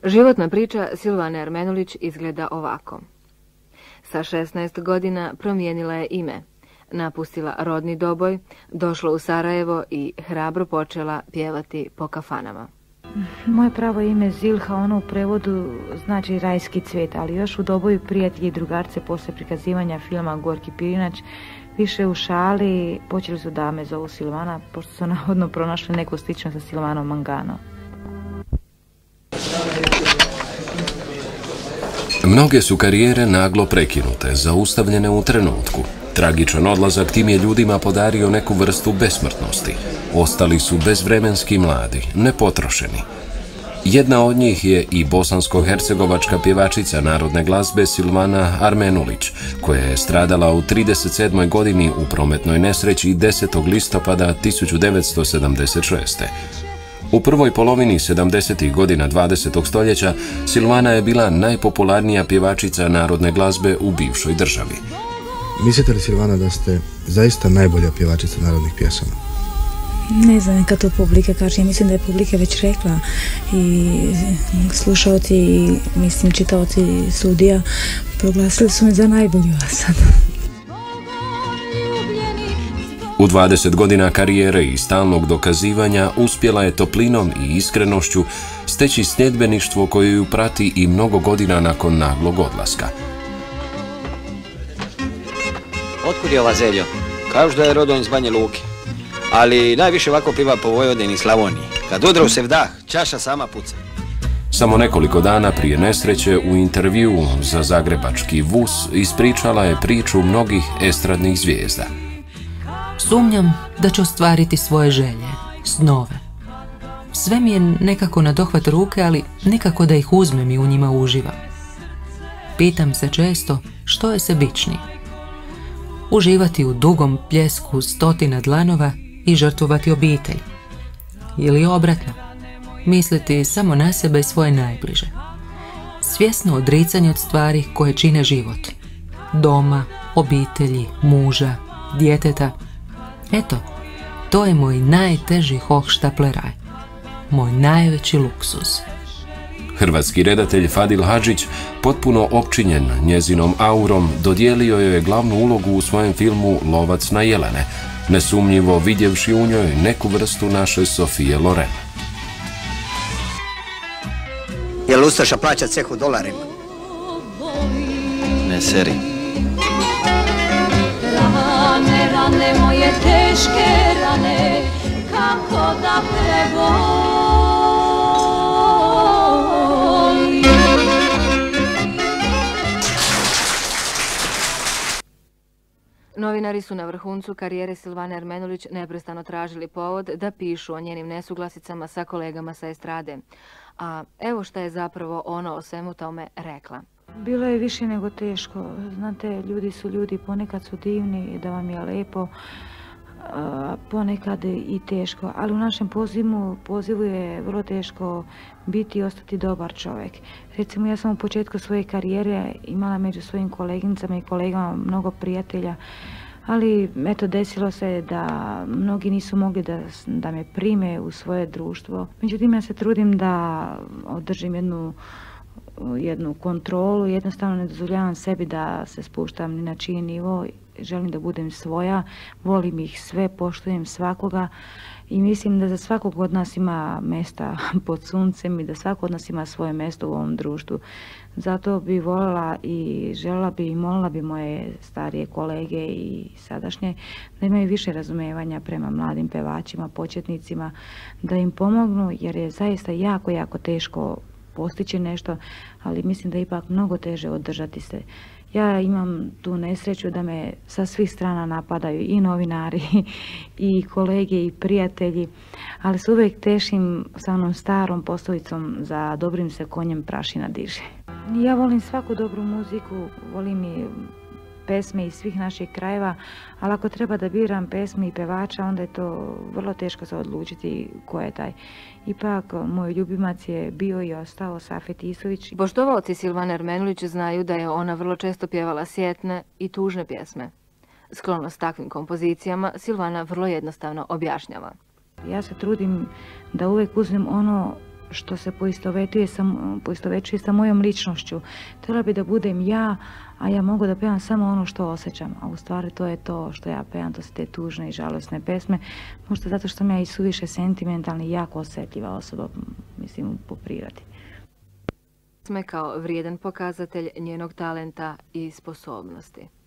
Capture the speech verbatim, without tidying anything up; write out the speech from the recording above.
Životna priča Silvane Armenulić izgleda ovako. Sa šesnaest godina promijenila je ime, napustila rodni Doboj, došla u Sarajevo i hrabro počela pjevati po kafanama. Moje pravo ime Zilha, ono u prevodu znači rajski cvijet, ali još u Doboju prijatelji i drugarce posle prikazivanja filma Gorki Pirinač više u šali počeli su da me zovu Silvana, pošto su navodno pronašli neku sličnost sa Silvanom Mangano. Mnoge su karijere naglo prekinute, zaustavljene u trenutku. Tragičan odlazak tim je ljudima podario neku vrstu besmrtnosti. Ostali su bezvremenski mladi, nepotrošeni. Jedna od njih je i bosansko-hercegovačka pjevačica narodne glazbe Silvana Armenulić, koja je stradala u trideset sedmoj godini u prometnoj nesreći desetog listopada tisuću devetsto sedamdeset šeste. U prvoj polovini sedamdesetih godina dvadesetog stoljeća Silvana je bila najpopularnija pjevačica narodne glazbe u bivšoj državi. Mislite li, Silvana, da ste zaista najbolja pjevačica narodnih pjesama? Ne znam kad to publika kaže, ja mislim da je publika već rekla i slušalci i mislim čitaoci sudija proglasili su me za najbolju sad. U dvadeset godina karijere i stalnog dokazivanja uspjela je toplinom i iskrenošću steći sljedbeništvo koje ju prati i mnogo godina nakon naglog odlaska. Otkud je ova Zeljo? Kažu da je rodom iz Banje Luke, ali najviše ovako pliva po Vojvodini i Slavoniji. Kad udru se vdah, čaša sama puca. Samo nekoliko dana prije nesreće u intervjuu za zagrebački Vus ispričala je priču mnogih estradnih zvijezda. Sumnjam da ću ostvariti svoje želje, snove. Sve mi je nekako na dohvat ruke, ali nikako da ih uzmem i u njima uživam. Pitam se često što je sebičnije. Uživati u dugom pljesku stotina dlanova i žrtvovati obitelj. Ili obratno, misliti samo na sebe i svoje najbliže. Svjesno odricanje od stvari koje čine život. Doma, obitelji, muža, djeteta. Eto, to je moj najteži hohštapleraj. Moj najveći luksuz. Hrvatski redatelj Fadil Hadžić, potpuno opčinjen njezinom aurom, dodijelio joj je glavnu ulogu u svojem filmu Lovac na jelene, nesumnjivo vidjevši u njoj neku vrstu naše Sofije Loren. Jel Ustaša plaća cehu dolarima? Ne seri. Rane, rane, moje teške rane, kako da prebolim. Novinari su na vrhuncu karijere Silvane Armenulić neprestano tražili povod da pišu o njenim nesuglasicama sa kolegama sa estrade. A evo šta je zapravo ona o svemu tome rekla. Bilo je više nego teško. Znate, ljudi su ljudi, ponekad su divni, da vam je lepo, ponekad i teško. Ali u našem pozivu, pozivu je vrlo teško biti i ostati dobar čovjek. Recimo, ja sam u početku svoje karijere imala među svojim koleginicama i kolegama mnogo prijatelja, ali eto, desilo se da mnogi nisu mogli da, da me prime u svoje društvo. Međutim, ja se trudim da održim jednu jednu kontrolu, jednostavno ne dozvoljavam sebi da se spuštam ni na čiji nivo, želim da budem svoja, volim ih sve, poštujem svakoga i mislim da za svakog od nas ima mesta pod suncem i da svako od nas ima svoje mjesto u ovom društvu. Zato bi voljela i željela bi i molila bi moje starije kolege i sadašnje da imaju više razumijevanja prema mladim pevačima, početnicima, da im pomognu jer je zaista jako, jako teško postići nešto, ali mislim da je ipak mnogo teže održati se. Ja imam tu nesreću da me sa svih strana napadaju i novinari, i kolege, i prijatelji, ali se uvijek tešim sa onom starom poslovicom za dobrim se konjem prašina diže. Ja volim svaku dobru muziku, volim i pesme iz svih naših krajeva, ali ako treba da biram pesme i pevača, onda je to vrlo teško se odlučiti ko je taj. Ipak, moj ljubimac je bio i ostao Safet Isović. Poštovalci Silvane Armenulić znaju da je ona vrlo često pjevala sjetne i tužne pjesme. Sklonost takvim kompozicijama Silvana vrlo jednostavno objašnjava. Ja se trudim da uvijek uzmem ono što se poistovetuje sa, poistovećuje sa mojom ličnošću. Htjela bi da budem ja, a ja mogu da pevam samo ono što osjećam, a u stvari to je to što ja pevam, to su te tužne i žalosne pesme, možda zato što sam ja i suviše sentimentalna i jako osjetljiva osoba, mislim, po prirodi. Pesme kao vrijedan pokazatelj njenog talenta i sposobnosti.